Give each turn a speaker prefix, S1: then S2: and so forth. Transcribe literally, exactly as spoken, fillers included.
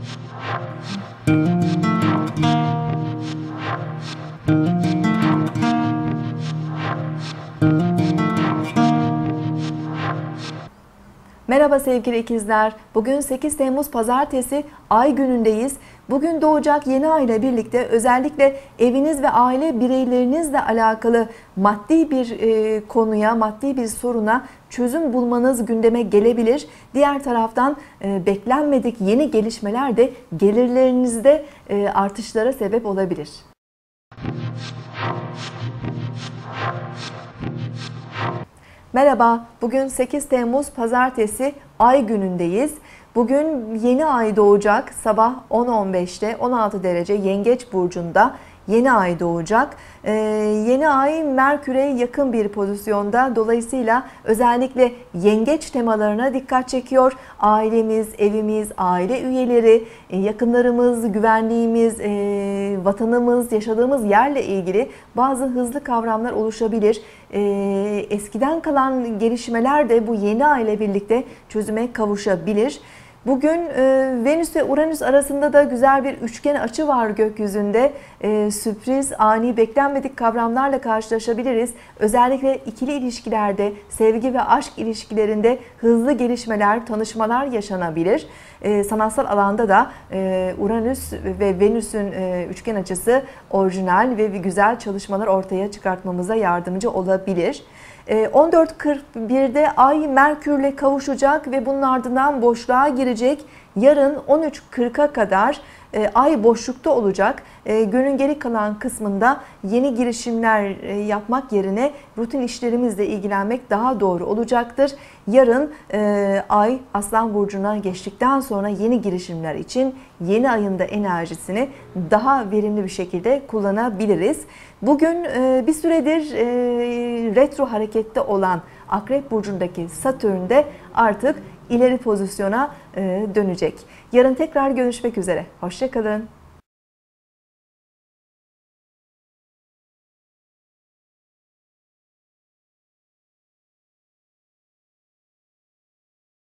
S1: Merhaba sevgili ikizler. Bugün sekiz Temmuz Pazartesi, ay günündeyiz. Bugün doğacak yeni ay ile birlikte özellikle eviniz ve aile bireylerinizle alakalı maddi bir e, konuya, maddi bir soruna çözüm bulmanız gündeme gelebilir. Diğer taraftan e, beklenmedik yeni gelişmeler de gelirlerinizde e, artışlara sebep olabilir. Merhaba, bugün sekiz Temmuz Pazartesi, ay günündeyiz. Bugün yeni ay doğacak, sabah on on beşte on altı derece Yengeç Burcu'nda yeni ay doğacak. Ee, yeni ay Merkür'e yakın bir pozisyonda, dolayısıyla özellikle yengeç temalarına dikkat çekiyor. Ailemiz, evimiz, aile üyeleri, yakınlarımız, güvenliğimiz, e, vatanımız, yaşadığımız yerle ilgili bazı hızlı kavramlar oluşabilir. E, eskiden kalan gelişmeler de bu yeni ay ile birlikte çözüme kavuşabilir. Bugün e, Venüs ve Uranüs arasında da güzel bir üçgen açı var gökyüzünde. E, sürpriz, ani, beklenmedik kavramlarla karşılaşabiliriz. Özellikle ikili ilişkilerde, sevgi ve aşk ilişkilerinde hızlı gelişmeler, tanışmalar yaşanabilir. E, sanatsal alanda da e, Uranüs ve Venüs'ün e, üçgen açısı orijinal ve güzel çalışmalar ortaya çıkartmamıza yardımcı olabilir. on dört kırk birde ay Merkür'le kavuşacak ve bunun ardından boşluğa girecek. Yarın on üç kırka kadar ay boşlukta olacak. Günün geri kalan kısmında yeni girişimler yapmak yerine rutin işlerimizle ilgilenmek daha doğru olacaktır. Yarın ay Aslan Burcu'na geçtikten sonra yeni girişimler için yeni ayın da enerjisini daha verimli bir şekilde kullanabiliriz. Bugün bir süredir retro harekette olan Akrep Burcu'ndaki Satürn de artık ileri pozisyona dönecek. Yarın tekrar görüşmek üzere. Hoşça kalın.